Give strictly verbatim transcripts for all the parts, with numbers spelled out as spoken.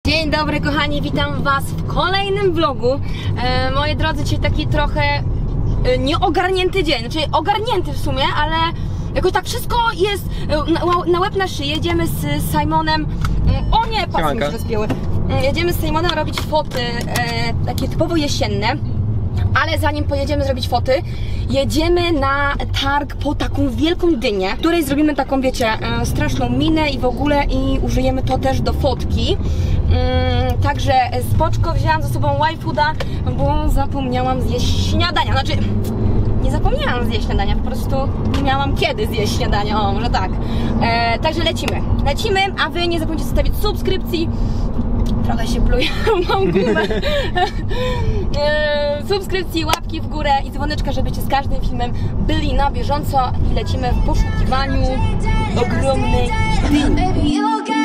Dzień dobry kochani, witam was w kolejnym vlogu. e, Moi drodzy, dzisiaj taki trochę e, nieogarnięty dzień, znaczy ogarnięty w sumie, ale jakoś tak wszystko jest e, na, na łeb na szyję. Jedziemy z Simonem, e, o nie, pasy mi się rozpięły. e, Jedziemy z Simonem robić foty e, takie typowo jesienne. Ale zanim pojedziemy zrobić foty, jedziemy na targ po taką wielką dynię, której zrobimy taką, wiecie, e, straszną minę i w ogóle i użyjemy to też do fotki. Mm, także spoczko, wzięłam ze sobą Y-Fooda, bo zapomniałam zjeść śniadania. Znaczy, nie zapomniałam zjeść śniadania, po prostu nie miałam kiedy zjeść śniadania, o może tak. E, także lecimy, lecimy, a wy nie zapomnijcie zostawić subskrypcji. Trochę się pluję, mam gumę. e, subskrypcji, łapki w górę i dzwoneczka, żebyście z każdym filmem byli na bieżąco i lecimy w poszukiwaniu ogromnej dyni.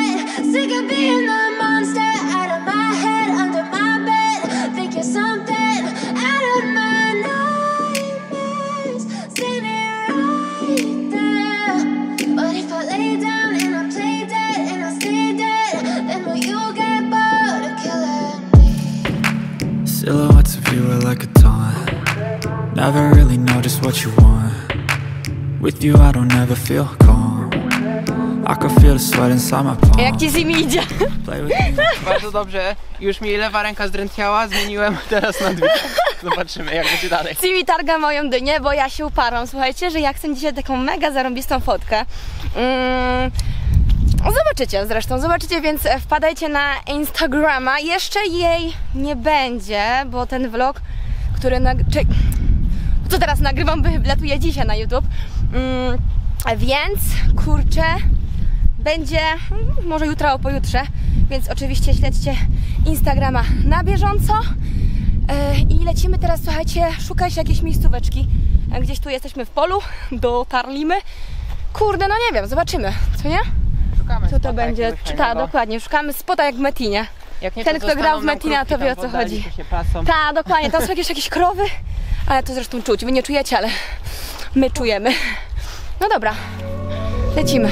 Silhouettes of you are like a taunt. Never really know just what you want. With you I don't ever feel calm. I can feel the sweat inside my palms. Jak ci z nimi idzie? Bardzo dobrze. Już mi lewa ręka zdrętwiała, zmieniłem teraz na dwie. Zobaczymy jak będzie dalej. Ciwi targa moją dynię, bo ja się uparłam. Słuchajcie, że ja chcę dzisiaj taką mega zarąbistą fotkę. Mm. Zobaczycie zresztą, zobaczycie, więc wpadajcie na Instagrama. Jeszcze jej nie będzie, bo ten vlog, który nag... Czy... co teraz nagrywam, wylatuje dzisiaj na YouTube. Mm, więc kurczę, będzie może jutro albo pojutrze, więc oczywiście śledźcie Instagrama na bieżąco. Yy, I lecimy teraz, słuchajcie, szukać jakiejś miejscóweczki. Gdzieś tu jesteśmy w polu, dotarlimy. Kurde, no nie wiem, zobaczymy, co nie? Szukamy Co to będzie? Czy ta, dokładnie, szukamy spota jak w Metinie. Jak nie, ten, kto grał w Metina, to wie o co chodzi. Tak, dokładnie, tam są jakieś, jakieś krowy, ale to zresztą czuć. Wy nie czujecie, ale my czujemy. No dobra, lecimy.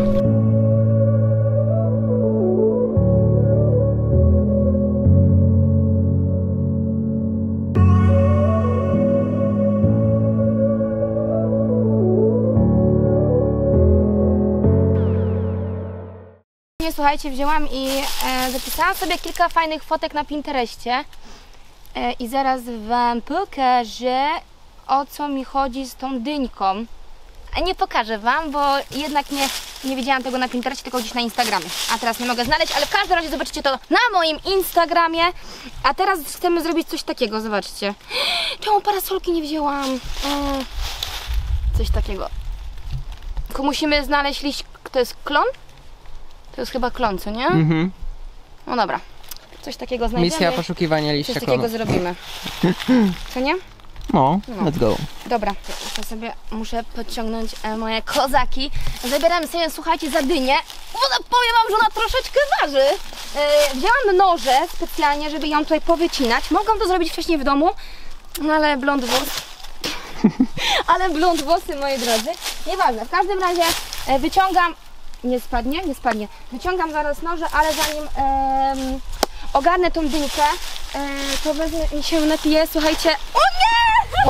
Słuchajcie, wzięłam i e, zapisałam sobie kilka fajnych fotek na Pinterestie e, i zaraz wam pokażę, o co mi chodzi z tą dyńką. A nie pokażę wam, bo jednak nie, nie widziałam tego na Pinterestie, tylko gdzieś na Instagramie. A teraz nie mogę znaleźć, ale w każdym razie zobaczycie to na moim Instagramie. A teraz chcemy zrobić coś takiego, zobaczcie. Czemu parasolki nie wzięłam? Mm, coś takiego. Tylko musimy znaleźć liść, to jest klon? To jest chyba klon, co nie? Mhm. No dobra. Coś takiego znajdziemy. Misja poszukiwania liścia Coś klonu. takiego zrobimy. Co nie? No, no, let's go. Dobra, to sobie muszę podciągnąć e, moje kozaki. Zabieramy sobie, słuchajcie, za dynię. Bo powiem wam, że ona troszeczkę waży. E, wzięłam noże specjalnie, żeby ją tutaj powycinać. Mogłam to zrobić wcześniej w domu, no ale blond włos. ale blond włosy, moi drodzy. Nieważne, w każdym razie e, wyciągam. Nie spadnie? Nie spadnie. Wyciągam zaraz noże, ale zanim em, ogarnę tą dynkę, e, to wezmę i się napiję, słuchajcie. O nie!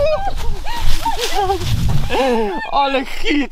Ale hit!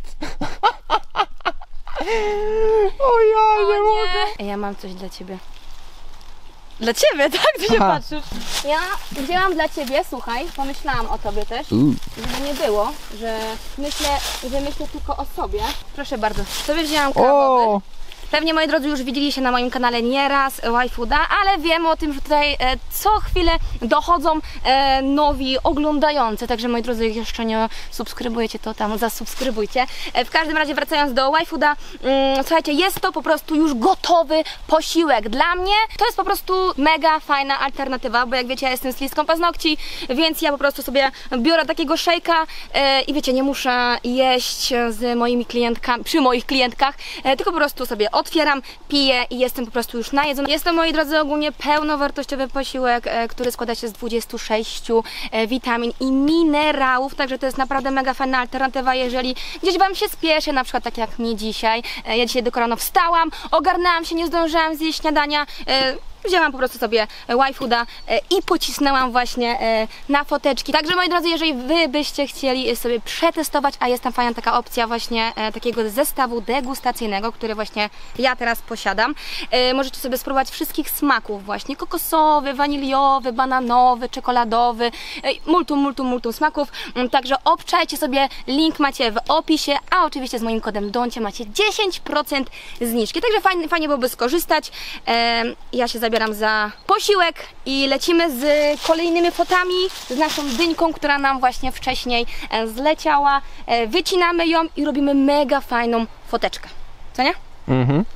O ja nie mogę! Ja mam coś dla ciebie. Dla ciebie, tak? Ty się patrzysz. Ja wzięłam dla ciebie, słuchaj, pomyślałam o tobie też, uh. żeby nie było, że myślę, że myślę tylko o sobie. Proszę bardzo, sobie wzięłam krabowy. Oh. Pewnie, moi drodzy, już widzieliście na moim kanale nieraz Y-Fooda, ale wiem o tym, że tutaj e, co chwilę dochodzą e, nowi oglądający, także, moi drodzy, jak jeszcze nie subskrybujecie, to tam zasubskrybujcie. E, w każdym razie, wracając do Y-Fooda, mm, słuchajcie, jest to po prostu już gotowy posiłek. Dla mnie to jest po prostu mega fajna alternatywa, bo jak wiecie, ja jestem stylistką paznokci, więc ja po prostu sobie biorę takiego szejka e, i wiecie, nie muszę jeść z moimi klientkami, przy moich klientkach, e, tylko po prostu sobie otwieram, piję i jestem po prostu już najedzona. Jest to, moi drodzy, ogólnie pełnowartościowy posiłek, e, który składa się z dwudziestu sześciu e, witamin i minerałów, także to jest naprawdę mega fajna alternatywa, jeżeli gdzieś wam się spieszy, na przykład tak jak mnie dzisiaj. E, ja dzisiaj dopiero rano wstałam, ogarnęłam się, nie zdążyłam zjeść śniadania. E, wzięłam po prostu sobie Y-Fooda i pocisnęłam właśnie na foteczki. Także moi drodzy, jeżeli wy byście chcieli sobie przetestować, a jest tam fajna taka opcja właśnie takiego zestawu degustacyjnego, który właśnie ja teraz posiadam, możecie sobie spróbować wszystkich smaków właśnie, kokosowy, waniliowy, bananowy, czekoladowy, multum, multum, multum smaków. Także obczajcie sobie, link macie w opisie, a oczywiście z moim kodem Doncie macie dziesięć procent zniżki. Także fajnie, fajnie byłoby skorzystać. Ja się zabieram za posiłek i lecimy z kolejnymi fotami, z naszą dyńką, która nam właśnie wcześniej zleciała. Wycinamy ją i robimy mega fajną foteczkę. Co nie? Mhm.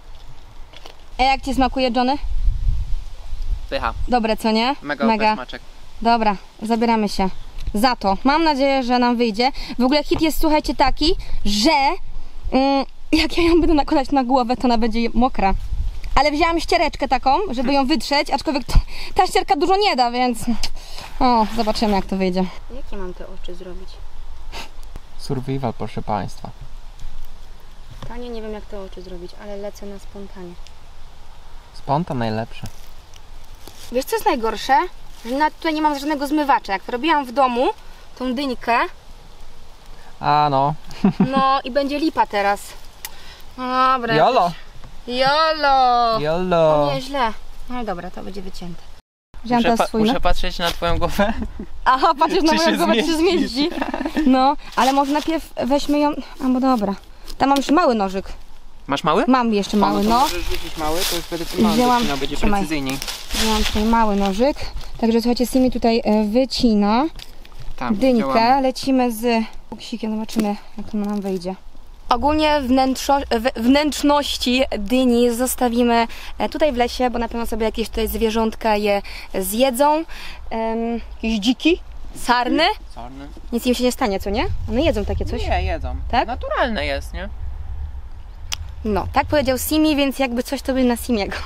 A jak Ci smakuje, Johnny? Pycha. Dobre, co nie? Mega, mega. smaczek. Dobra, zabieramy się za to. Mam nadzieję, że nam wyjdzie. W ogóle hit jest, słuchajcie, taki, że mm, jak ja ją będę nakładać na głowę, to ona będzie mokra. Ale wzięłam ściereczkę taką, żeby ją wytrzeć, aczkolwiek to, ta ścierka dużo nie da, więc o, zobaczymy, jak to wyjdzie. Jakie mam te oczy zrobić? Survival, proszę Państwa. Tanie, nie wiem, jak te oczy zrobić, ale lecę na spontanie. Spontan najlepsze. Wiesz, co jest najgorsze? Że nawet tutaj nie mam żadnego zmywacza. Jak robiłam w domu tą dyńkę, A no. no i będzie lipa teraz. Dobra. Jolo. Jolo. Jolo. To nieźle. No dobra, to będzie wycięte. Wziąłem Muszę, teraz pa swój, muszę no. patrzeć na Twoją głowę. Aha, patrzysz na Czy moją się głowę, czy się zmieści. No, ale może najpierw weźmy ją... A, bo dobra. Tam mam jeszcze mały nożyk. Masz mały? Mam jeszcze mały, O, no. no. To możesz rzucić mały, to już będę tu mały Wzięłam- docinał, będzie trzymaj. precyzyjniej. Wzięłam tutaj mały nożyk. Także słuchajcie, Simi tutaj e, wycina Tam, dyńkę. działamy. Lecimy z kuksikiem, zobaczymy, jak to nam wyjdzie. Ogólnie wnętrzo, w- wnętrzności dyni zostawimy e, tutaj w lesie, bo na pewno sobie jakieś tutaj zwierzątka je zjedzą. Em, jakieś dziki, sarny. Sarny. Nic im się nie stanie, co nie? One jedzą takie coś. Nie, jedzą. Tak? Naturalne jest, nie? No, tak powiedział Simi, więc jakby coś to by na Simiego.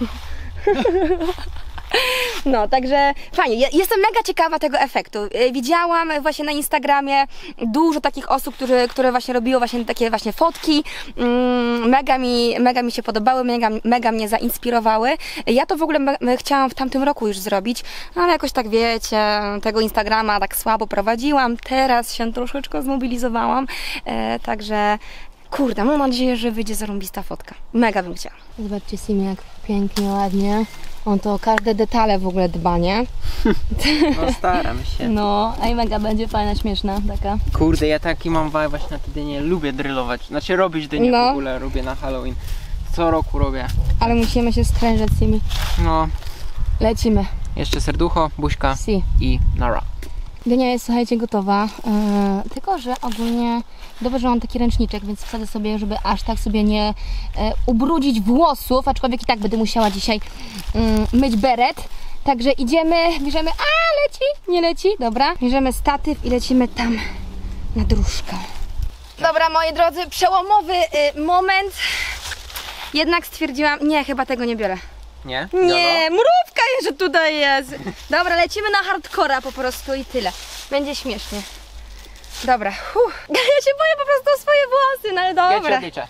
No, także fajnie. Ja jestem mega ciekawa tego efektu. Y, Widziałam właśnie na Instagramie dużo takich osób, które, które właśnie robiło właśnie takie właśnie fotki. Mm, mega mi, mega mi się podobały, mega, mega mnie zainspirowały. Ja to w ogóle me- chciałam w tamtym roku już zrobić, ale jakoś tak wiecie, tego Instagrama tak słabo prowadziłam. Teraz się troszeczkę zmobilizowałam, e, także kurde, mam nadzieję, że wyjdzie zarąbista fotka. Mega bym chciała. Zobaczcie Simi, jak pięknie, ładnie. On to o każde detale w ogóle dba, nie? No staram się. No, a i mega będzie fajna, śmieszna taka. Kurde, ja taki mam vibe właśnie na te dynie. Lubię drylować. Znaczy robić dynie No. w ogóle. Robię na Halloween. Co roku robię. Ale musimy się sprężyć z Simi. No. Lecimy. Jeszcze serducho, buźka Si. i nara. Dynia jest, słuchajcie, gotowa. Yy, tylko, że ogólnie dobrze, że mam taki ręczniczek, więc wsadzę sobie, żeby aż tak sobie nie e, ubrudzić włosów, aczkolwiek i tak będę musiała dzisiaj mm, myć beret. Także idziemy, bierzemy, a leci, nie leci, dobra. Bierzemy statyw i lecimy tam na dróżkę. Dobra, moi drodzy, przełomowy y, moment. Jednak stwierdziłam, nie, chyba tego nie biorę. Nie? Nie, mrówka jeszcze tutaj jest. Dobra, lecimy na hardcora po prostu i tyle. Będzie śmiesznie. Dobra, huh. Ja się boję po prostu o swoje włosy, no ale Ja cię dobra. odliczę.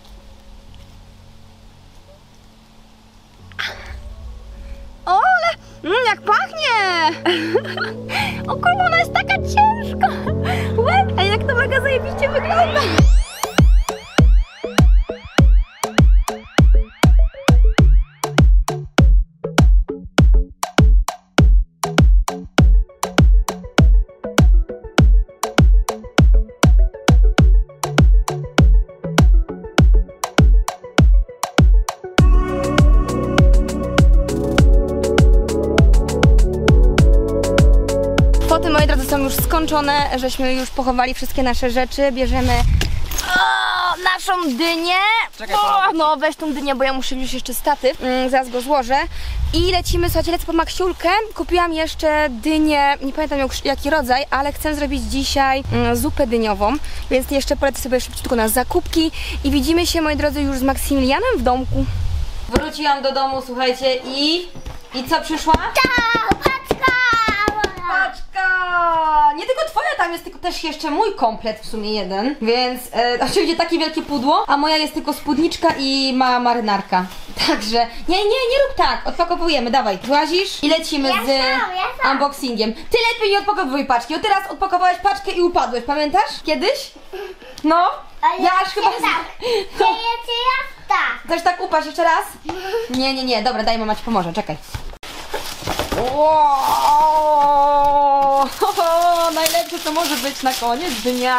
O, ale mm, jak pachnie! O kurwa, ona jest taka ciężka. Łeb, a jak to mega zajebiście wygląda. Foty, moi drodzy, są już skończone, żeśmy już pochowali wszystkie nasze rzeczy, bierzemy o, naszą dynię. Czekaj, o, położę. no weź tą dynię, bo ja muszę wziąć jeszcze statyw, mm, zaraz go złożę. I lecimy, słuchajcie, lecę po maksiulkę. Kupiłam jeszcze dynię, nie pamiętam jak, jaki rodzaj, ale chcę zrobić dzisiaj mm, zupę dyniową, więc jeszcze polecę sobie szybciutko na zakupki i widzimy się, moi drodzy, już z Maksymilianem w domku. Wróciłam do domu, słuchajcie, i... I co przyszła? Paczka! Paczka! nie tylko twoja, tam jest tylko też jeszcze mój komplet, w sumie jeden. Więc e, oczywiście takie wielkie pudło, a moja jest tylko spódniczka i mała marynarka. Także, nie, nie, nie rób tak, odpakowujemy, dawaj. Włazisz i lecimy Ja z sam, ja sam. unboxingiem. Ty lepiej nie odpakowuj paczki, bo teraz odpakowałeś paczkę i upadłeś, pamiętasz? Kiedyś? No, Ale ja aż chyba... tak. No. Jeszcze raz tak. Chcesz tak upaść jeszcze raz? Nie, nie, nie, dobra, daj, mama ci pomoże, czekaj. Wow! Najlepsze co może być na koniec dnia.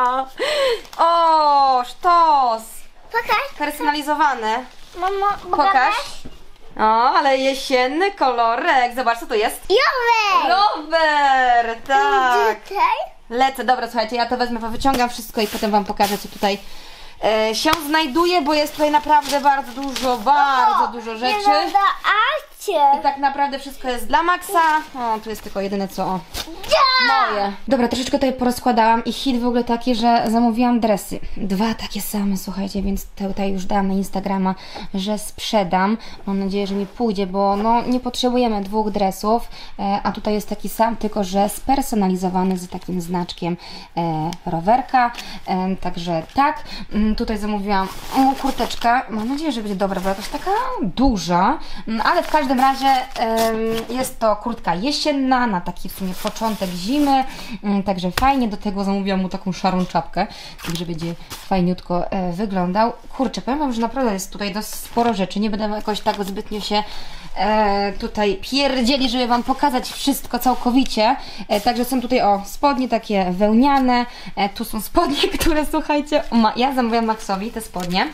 O, sztos! Pokaż. Personalizowane. Mamo, Pokaż. O, ale jesienny kolorek. Zobacz, co tu jest. Jowe. Rower, tak. Tutaj? Lecę, dobra, słuchajcie, ja to wezmę, wyciągam wszystko i potem wam pokażę, co tutaj e, się znajduje, bo jest tutaj naprawdę bardzo dużo, bardzo dużo rzeczy. Nie da akcie. I tak naprawdę wszystko jest dla Maxa. O, tu jest tylko jedyne co, o, moje. Dobra, troszeczkę tutaj porozkładałam i hit w ogóle taki, że zamówiłam dresy. Dwa takie same, słuchajcie, więc tutaj już dałam na Instagrama, że sprzedam. Mam nadzieję, że mi pójdzie, bo no nie potrzebujemy dwóch dresów, e, a tutaj jest taki sam, tylko że spersonalizowany z takim znaczkiem e, rowerka. E, także tak. Mm, tutaj zamówiłam o, kurteczkę. Mam nadzieję, że będzie dobra, bo jakaś taka duża, mm, ale w każdym razie e, jest to kurtka jesienna, na taki w sumie początek zimy, także fajnie. Do tego zamówiłam mu taką szarą czapkę, także będzie fajniutko e, wyglądał. Kurczę, powiem wam, że naprawdę jest tutaj dość sporo rzeczy, nie będę jakoś tak zbytnio się e, tutaj pierdzieli, żeby wam pokazać wszystko całkowicie, e, także są tutaj o spodnie takie wełniane, e, tu są spodnie, które słuchajcie, ma, ja zamówiłam Maxowi te spodnie.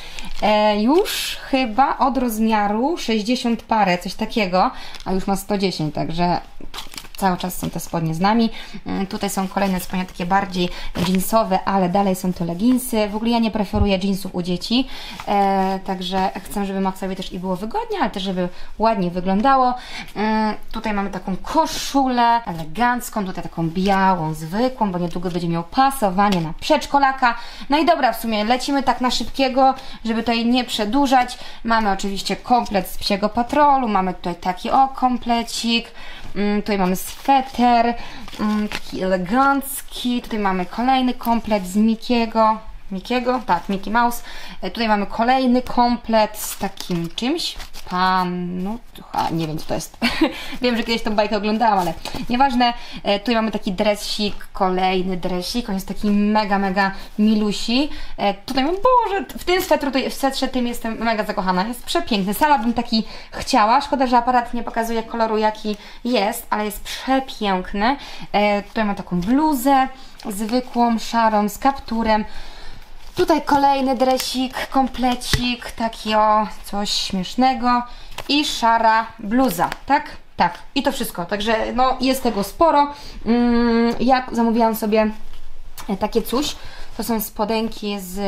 E, już chyba od rozmiaru sześćdziesiąt parę, coś takiego, a już ma sto dziesięć, także cały czas są te spodnie z nami. Tutaj są kolejne spodnie takie bardziej jeansowe, ale dalej są to leginsy. W ogóle ja nie preferuję jeansów u dzieci, e, także chcę, żeby Maxowi też i było wygodnie, ale też żeby ładnie wyglądało. E, tutaj mamy taką koszulę elegancką, tutaj taką białą, zwykłą, bo niedługo będzie miał pasowanie na przedszkolaka. No i dobra, w sumie lecimy tak na szybkiego, żeby tutaj nie przedłużać. Mamy oczywiście komplet z Psiego Patrolu, mamy tutaj taki o komplecik. Mm, tutaj mamy sweter, mm, taki elegancki. Tutaj mamy kolejny komplet z Mickiego. Mickiego? Tak, Mickey Mouse. E, tutaj mamy kolejny komplet z takim czymś. Pan, no, a, nie wiem co to jest. Wiem, że kiedyś tą bajkę oglądałam, ale nieważne. E, tutaj mamy taki dresik, kolejny dresik. On jest taki mega, mega milusi. E, tutaj mam, Boże, w tym swetru, tutaj, w swetrze tym jestem mega zakochana. Jest przepiękny. Sama bym taki chciała. Szkoda, że aparat nie pokazuje koloru, jaki jest, ale jest przepiękny. E, tutaj mam taką bluzę zwykłą, szarą, z kapturem. Tutaj kolejny dresik, komplecik, taki o, coś śmiesznego i szara bluza, tak? Tak, i to wszystko, także no jest tego sporo. Mm, ja zamówiłam sobie takie coś, to są spodenki z,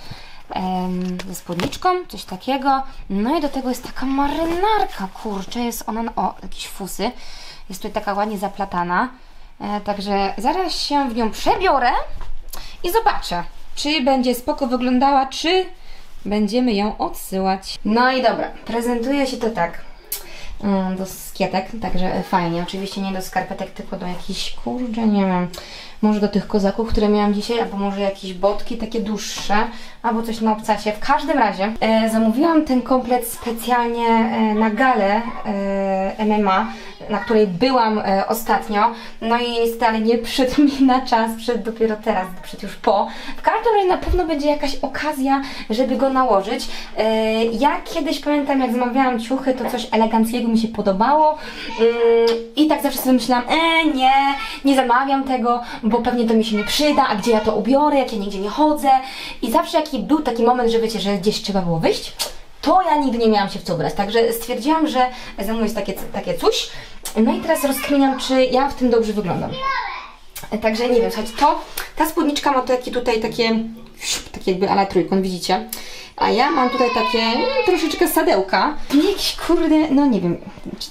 em, ze spódniczką, coś takiego. No i do tego jest taka marynarka, kurczę, jest ona, o, jakieś fusy, jest tutaj taka ładnie zaplatana, e, także zaraz się w nią przebiorę i zobaczę, czy będzie spoko wyglądała, czy będziemy ją odsyłać. No i dobra, prezentuje się to tak. Do skietek, także fajnie. Oczywiście nie do skarpetek, tylko do jakichś, kurczę, nie wiem, może do tych kozaków, które miałam dzisiaj, albo może jakieś botki takie dłuższe, albo coś na obcasie. W każdym razie e, zamówiłam ten komplet specjalnie e, na galę e, M M A, na której byłam e, ostatnio, no i niestety, ale nie przyszedł mi na czas, przyszedł dopiero teraz, przyszedł już po. W każdym razie na pewno będzie jakaś okazja, żeby go nałożyć. E, ja kiedyś pamiętam, jak zamawiałam ciuchy, to coś eleganckiego mi się podobało yy, i tak zawsze sobie myślałam, e nie, nie zamawiam tego, bo pewnie to mi się nie przyda, a gdzie ja to ubiorę, jak ja nigdzie nie chodzę. I zawsze jaki był taki moment, że wiecie, że gdzieś trzeba było wyjść, to ja nigdy nie miałam się w co ubrać. Także stwierdziłam, że zamówię takie, takie coś. No i teraz rozkminiam, czy ja w tym dobrze wyglądam. Także nie wiem, słuchajcie, to, ta spódniczka ma takie tutaj takie, takie jakby ala trójkąt, widzicie? A ja mam tutaj takie mm, troszeczkę sadełka. Jakiś kurde, no nie wiem.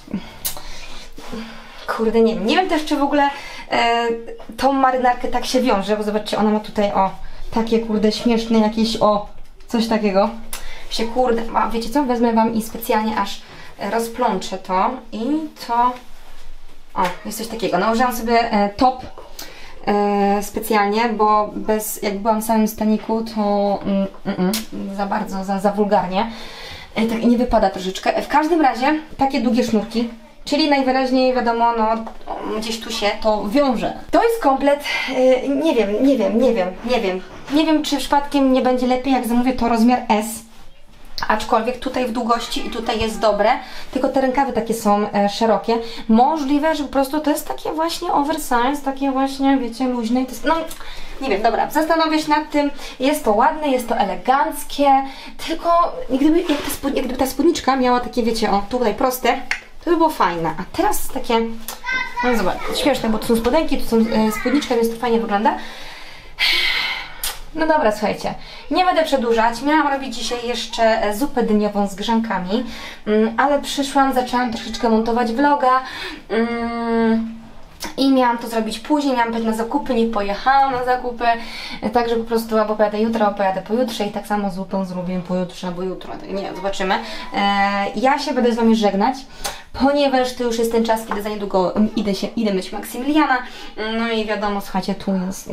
Kurde, nie wiem. Nie wiem też, czy w ogóle e, tą marynarkę tak się wiąże, bo zobaczcie, ona ma tutaj o takie kurde śmieszne jakieś o coś takiego. Się kurde, a wiecie co? Wezmę wam i specjalnie aż rozplączę to i to O, jest coś takiego. Nałożyłam sobie e, top e, specjalnie, bo bez, jak byłam w samym staniku, to mm, mm, mm, za bardzo, za, za wulgarnie. E, tak nie wypada troszeczkę. W każdym razie takie długie sznurki, czyli najwyraźniej wiadomo, no gdzieś tu się to wiąże. To jest komplet, e, nie wiem, nie wiem, nie wiem, nie wiem. Nie wiem, czy przypadkiem nie będzie lepiej, jak zamówię to rozmiar S. Aczkolwiek tutaj w długości i tutaj jest dobre, tylko te rękawy takie są e, szerokie. Możliwe, że po prostu to jest takie właśnie oversize, takie właśnie, wiecie, luźne. I to jest, no, nie wiem, dobra, zastanowię się nad tym. Jest to ładne, jest to eleganckie, tylko gdyby, jak ta, spód, jak gdyby ta spódniczka miała takie, wiecie, o, tutaj proste, to by było fajne. A teraz takie, no zobacz, śmieszne, bo tu są spodenki, tu są e, spódniczka, więc to fajnie wygląda. No dobra, słuchajcie, nie będę przedłużać. Miałam robić dzisiaj jeszcze zupę dyniową z grzankami, ale przyszłam, zaczęłam troszeczkę montować vloga i miałam to zrobić później, miałam być na zakupy, nie pojechałam na zakupy, także po prostu albo pojadę jutro, albo pojadę pojutrze i tak samo zupę zrobię pojutrze, albo jutro, nie wiem, zobaczymy. Ja się będę z Wami żegnać, ponieważ to już jest ten czas, kiedy za niedługo idę, się, idę myć Maksymiliana, no i wiadomo, słuchajcie, tu jest...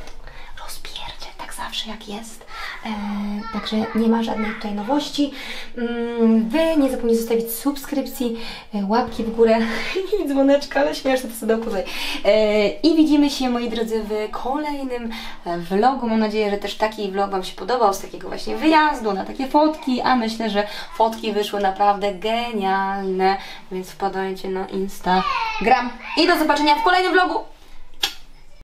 zawsze jak jest, eee, także nie ma żadnej tutaj nowości. Mm, Wy nie zapomnijcie zostawić subskrypcji, e, łapki w górę i dzwoneczka, ale śmieszne to sobie tutaj. Eee, I widzimy się, moi drodzy, w kolejnym e, vlogu. Mam nadzieję, że też taki vlog Wam się podobał, z takiego właśnie wyjazdu, na takie fotki, a myślę, że fotki wyszły naprawdę genialne, więc wpadajcie na Instagram i do zobaczenia w kolejnym vlogu.